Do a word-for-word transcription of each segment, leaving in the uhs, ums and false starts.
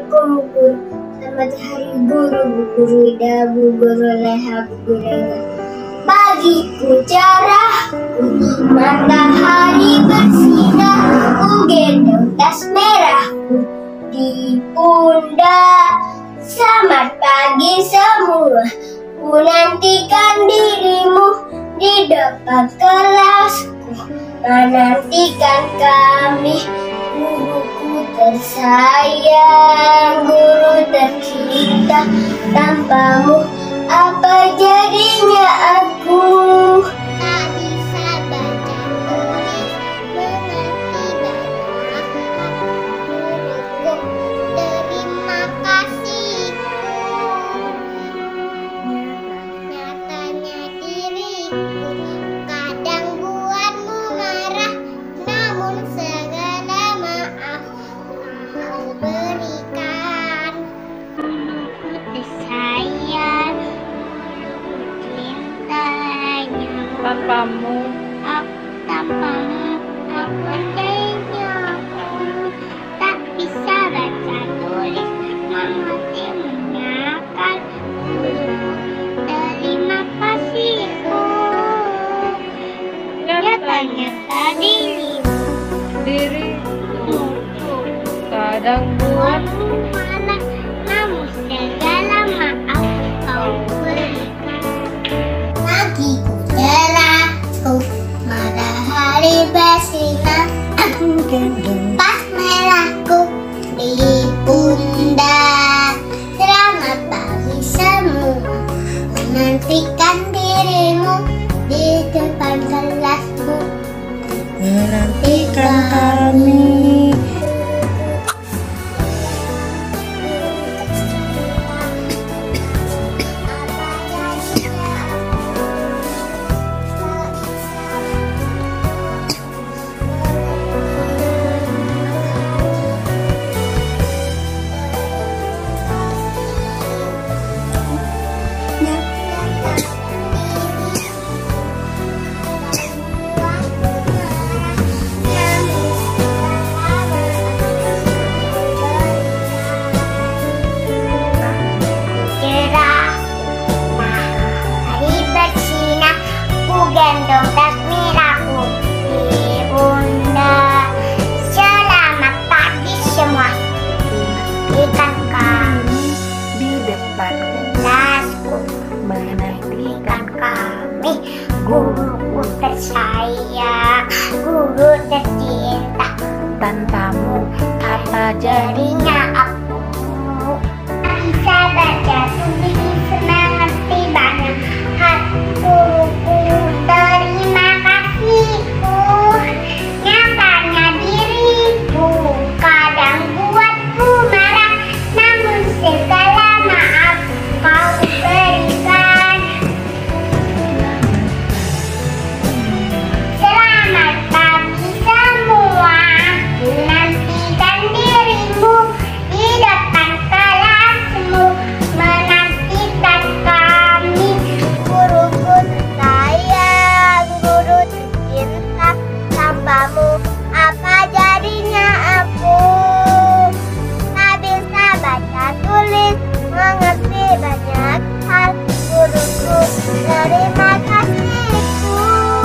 Assalamualaikum guru. Selamat hari guru, bu guru ida, bu guru leha, bu guru ida. Bagiku cerahku, matahari bersinar, ku gendong tas merahku di pundak. Selamat pagi semua, ku nantikan dirimu di depan kelasku, menantikan kami. Guruku tersayang, guru tercinta, tanpamu apa jadinya aku? Tak bisa baca tulis, mengerti banyak. Guruku, terima kasihku. Nyatanya diriku kadang buatmu marah, namun segala maaf kau berikan. Guruku tersayang, cintanya tanpamu aku, tanpamu apa jadinya aku? Tak bisa baca tulis, mengerti menyangkal. Terima kasihku. Nyata-nyata dirimu dirimu kadang buat buatmu marah, namun segala maaf kau berikan. Pagiku cerahku, matahari bersinar, aku gendong tas merahku di pundak. Selamat pagi semua, menantikan dirimu di depan kelasmu, menantikan kami. gendong tas merahku di pundak. Selamat pagi semua, ikan kami Di depan kelasku, menantikan kami. Guruku tersayang, guru tercinta, tanpamu apa jadinya aku. Bisa baca tulis, mengerti banyak hal. Guruku, terima kasihku. Nyatanya diriku kadang buatku marah, namun segala maaf kau berikan. Selamat pagi semua, menantikan dirimu di depan kelasmu, menantikan kami. Guruku sayang, guru tercinta, tanpamu apa jadinya aku? Tak bisa baca tulis, mengerti banyak hal. Guruku, terima kasihku.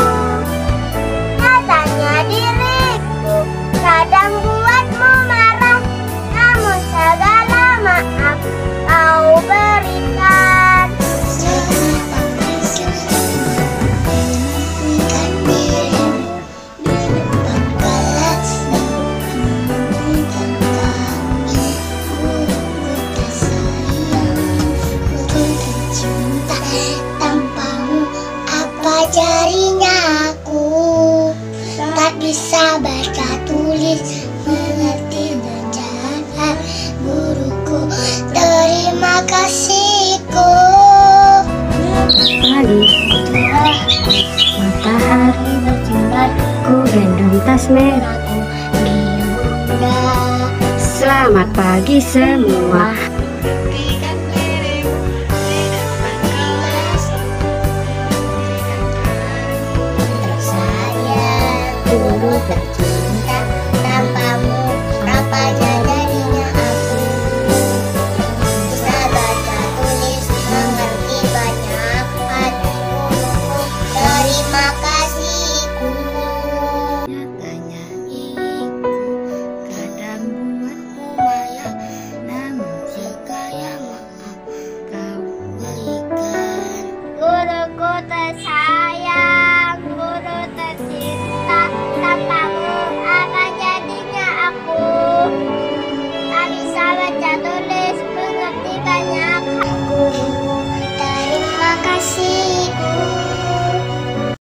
Nyatanya diriku kadang buatmu marah, namun segala maaf kau berikan. Tanpamu apa jadinya aku? Tak bisa baca tulis, mengerti dan jalan. Guruku, terima kasihku. pagi matahari bersinar, ku gendong tas merahku di pundak. Selamat pagi semua. Guru tercinta, tanpamu apa jadinya aku? Papa